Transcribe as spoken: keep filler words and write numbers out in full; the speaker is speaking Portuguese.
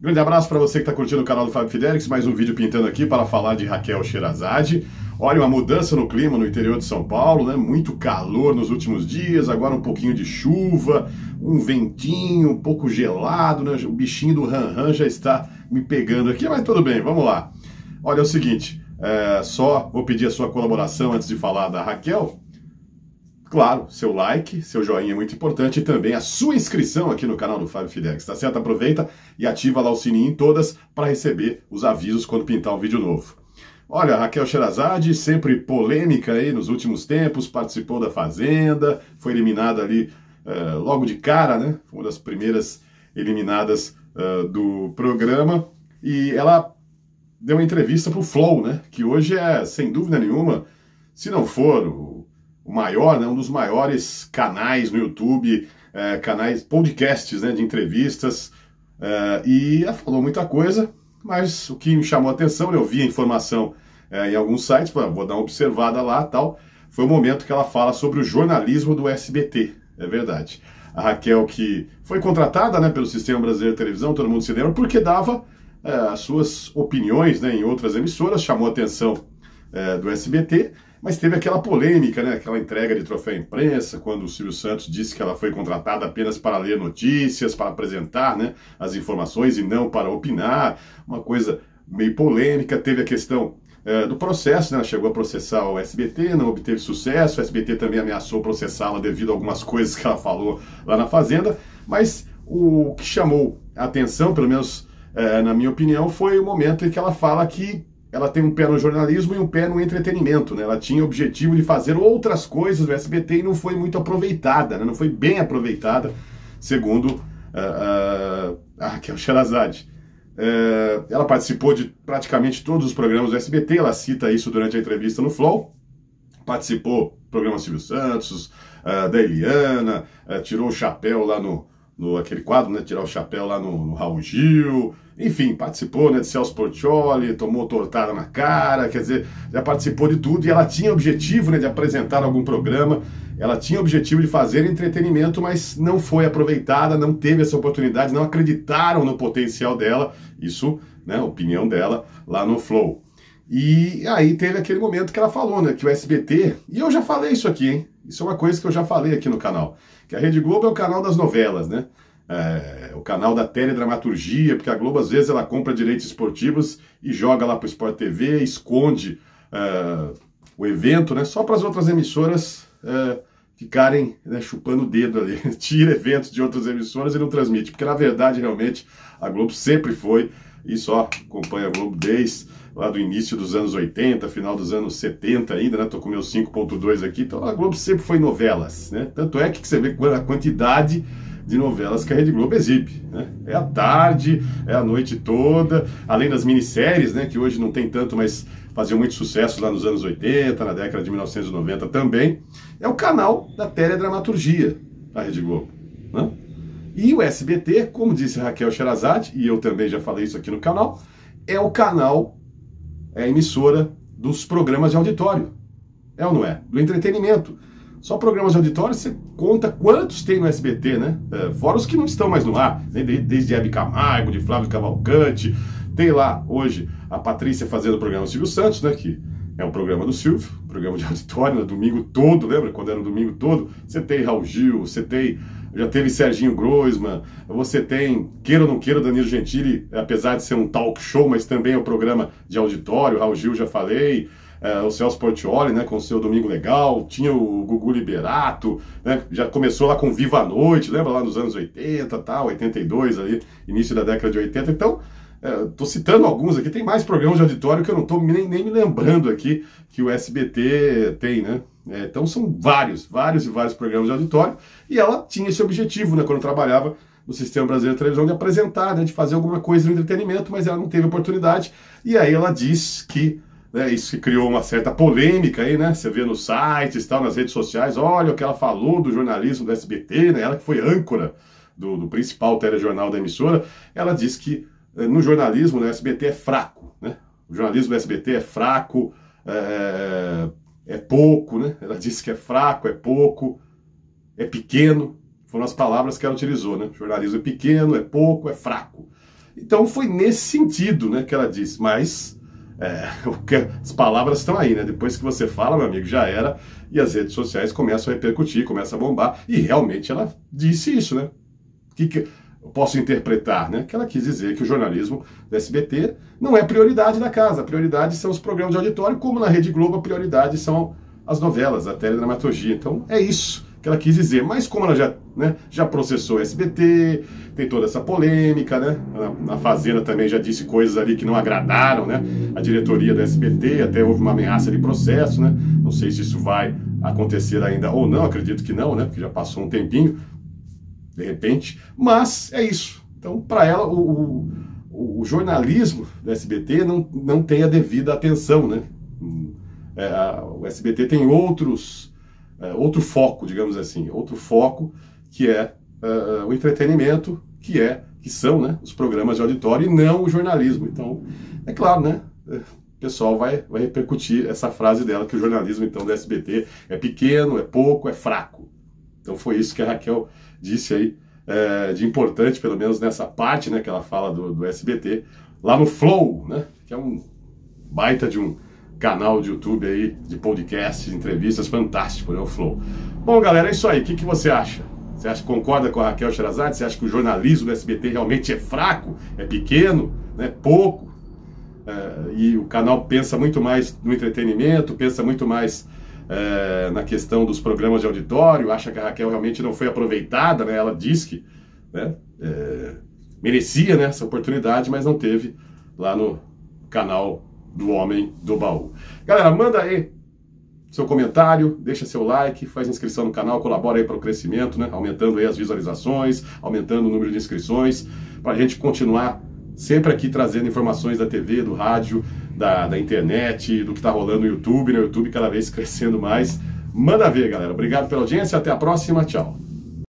Grande abraço para você que está curtindo o canal do Fábio Fidelix, mais um vídeo pintando aqui para falar de Raquel Sherazade. Olha, uma mudança no clima no interior de São Paulo, né? Muito calor nos últimos dias, agora um pouquinho de chuva, um ventinho um pouco gelado, né? O bichinho do ran-ran já está me pegando aqui, mas tudo bem, vamos lá. Olha, é o seguinte, é, só vou pedir a sua colaboração antes de falar da Raquel. Claro, seu like, seu joinha é muito importante e também a sua inscrição aqui no canal do Fábio Fidelix, tá certo? Aproveita e ativa lá o sininho em todas para receber os avisos quando pintar um vídeo novo. Olha, Raquel Sherazade, sempre polêmica aí nos últimos tempos, participou da Fazenda, foi eliminada ali uh, logo de cara, né? Foi uma das primeiras eliminadas uh, do programa e ela deu uma entrevista para o Flow, né? Que hoje é, sem dúvida nenhuma, se não for o o maior, né, um dos maiores canais no YouTube, é, canais, podcasts, né, de entrevistas, é, e ela falou muita coisa, mas o que me chamou a atenção, eu vi a informação é, em alguns sites, vou dar uma observada lá tal, foi o momento que ela fala sobre o jornalismo do S B T, é verdade. A Raquel, que foi contratada, né, pelo Sistema Brasileiro de Televisão, todo mundo se lembra, porque dava é, as suas opiniões, né, em outras emissoras, chamou a atenção é, do S B T, mas teve aquela polêmica, né? Aquela entrega de troféu à imprensa, quando o Silvio Santos disse que ela foi contratada apenas para ler notícias, para apresentar, né, as informações e não para opinar. Uma coisa meio polêmica. Teve a questão é, do processo, né? Ela chegou a processar o S B T, não obteve sucesso. O S B T também ameaçou processá-la devido a algumas coisas que ela falou lá na Fazenda. Mas o que chamou a atenção, pelo menos é, na minha opinião, foi o momento em que ela fala que ela tem um pé no jornalismo e um pé no entretenimento, né? Ela tinha o objetivo de fazer outras coisas do S B T e não foi muito aproveitada, né? Não foi bem aproveitada, segundo uh, uh, a Raquel Sherazade. Uh, ela participou de praticamente todos os programas do S B T, ela cita isso durante a entrevista no Flow, participou do programa Silvio Santos, uh, da Eliana, uh, tirou o chapéu lá no, no aquele quadro, né? Tirar o chapéu lá no, no Raul Gil. Enfim, participou, né, de Celso Portiolli, tomou tortada na cara, quer dizer, já participou de tudo e ela tinha objetivo, né, de apresentar algum programa, ela tinha objetivo de fazer entretenimento, mas não foi aproveitada, não teve essa oportunidade, não acreditaram no potencial dela, isso, né, a opinião dela lá no Flow. E aí teve aquele momento que ela falou, né, que o S B T, e eu já falei isso aqui, hein, isso é uma coisa que eu já falei aqui no canal, que a Rede Globo é o canal das novelas, né? É, o canal da teledramaturgia, porque a Globo às vezes ela compra direitos esportivos e joga lá para o Sport T V, esconde é, o evento, né, só para as outras emissoras é, ficarem, né, chupando o dedo ali, tira eventos de outras emissoras e não transmite, porque na verdade realmente a Globo sempre foi, e só acompanha a Globo desde lá do início dos anos oitenta, final dos anos setenta ainda, né, tô com meus cinco ponto dois aqui, então a Globo sempre foi novelas, né, tanto é que você vê a quantidade de novelas que a Rede Globo exibe, né? É à tarde, é a noite toda, além das minisséries, né, que hoje não tem tanto, mas faziam muito sucesso lá nos anos oitenta, na década de mil novecentos e noventa também, é o canal da teledramaturgia da Rede Globo, né? E o S B T, como disse a Raquel Sherazade, e eu também já falei isso aqui no canal, é o canal, é a emissora dos programas de auditório, é ou não é? Do entretenimento. Só programas de auditório, você conta quantos tem no S B T, né? É, fora os que não estão mais no ar, né? Desde Hebe Camargo, de Flávio Cavalcante, tem lá hoje a Patrícia fazendo o programa Silvio Santos, né? Que é um programa do Silvio, programa de auditório, no domingo todo, lembra? Quando era o domingo todo, você tem Raul Gil, você tem, já teve Serginho Groisman, você tem, queira ou não queira, Danilo Gentili, apesar de ser um talk show, mas também é um programa de auditório, Raul Gil já falei, É, o Celso Portiolli, né, com o seu Domingo Legal, tinha o Gugu Liberato, né, já começou lá com Viva a Noite, lembra lá nos anos oitenta, tal, oitenta e dois, ali, início da década de oitenta, então, é, tô citando alguns aqui, tem mais programas de auditório que eu não tô nem, nem me lembrando aqui que o S B T tem, né, é, então são vários, vários e vários programas de auditório, e ela tinha esse objetivo, né, quando trabalhava no Sistema Brasileiro de Televisão, de apresentar, né, de fazer alguma coisa no entretenimento, mas ela não teve oportunidade, e aí ela diz que É, isso que criou uma certa polêmica aí, né? Você vê nos sites, tal, nas redes sociais, olha o que ela falou do jornalismo do S B T, né? Ela que foi âncora do, do principal telejornal da emissora, ela diz que no jornalismo, no S B T é fraco, né? O jornalismo do S B T é fraco, é, é pouco, né? Ela disse que é fraco, é pouco, é pequeno, foram as palavras que ela utilizou, né? O jornalismo é pequeno, é pouco, é fraco. Então foi nesse sentido, né, que ela disse, mas é, as palavras estão aí, né? Depois que você fala, meu amigo, já era, e as redes sociais começam a repercutir, começam a bombar, e realmente ela disse isso, né? O que, que eu posso interpretar, né? Que ela quis dizer que o jornalismo do S B T não é prioridade da casa, a prioridade são os programas de auditório, como na Rede Globo a prioridade são as novelas, a teledramaturgia. Então é isso que ela quis dizer, mas como ela já, né, já processou o S B T, tem toda essa polêmica, né, na, na Fazenda também já disse coisas ali que não agradaram, né, a diretoria do S B T, até houve uma ameaça de processo, né, não sei se isso vai acontecer ainda ou não, acredito que não, né, porque já passou um tempinho, de repente, mas é isso. Então, para ela, o, o, o jornalismo do S B T não, não tem a devida atenção, né, é, a, o S B T tem outros... É, outro foco, digamos assim, outro foco que é uh, o entretenimento, que é que são, né, os programas de auditório e não o jornalismo. Então, é claro, né, o pessoal vai, vai repercutir essa frase dela, que o jornalismo, então, do S B T é pequeno, é pouco, é fraco. Então foi isso que a Raquel disse aí, é, de importante, pelo menos nessa parte, né, que ela fala do, do S B T, lá no Flow, né, que é um baita de um canal de YouTube aí, de podcast, de entrevistas, fantástico, né, o Flow. Bom, galera, é isso aí. O que, que você acha? Você acha que concorda com a Raquel Sherazade? Você acha que o jornalismo do S B T realmente é fraco, é pequeno, né, pouco? É, e o canal pensa muito mais no entretenimento, pensa muito mais é, na questão dos programas de auditório, acha que a Raquel realmente não foi aproveitada, né? Ela diz que, né, é, merecia, né, essa oportunidade, mas não teve lá no canal do Homem do Baú. Galera, manda aí seu comentário, deixa seu like, faz inscrição no canal, colabora aí para o crescimento, né? Aumentando aí as visualizações, aumentando o número de inscrições, para a gente continuar sempre aqui trazendo informações da T V, do rádio, da, da internet, do que está rolando no YouTube, no YouTube cada vez crescendo mais. Manda ver, galera. Obrigado pela audiência, até a próxima, tchau.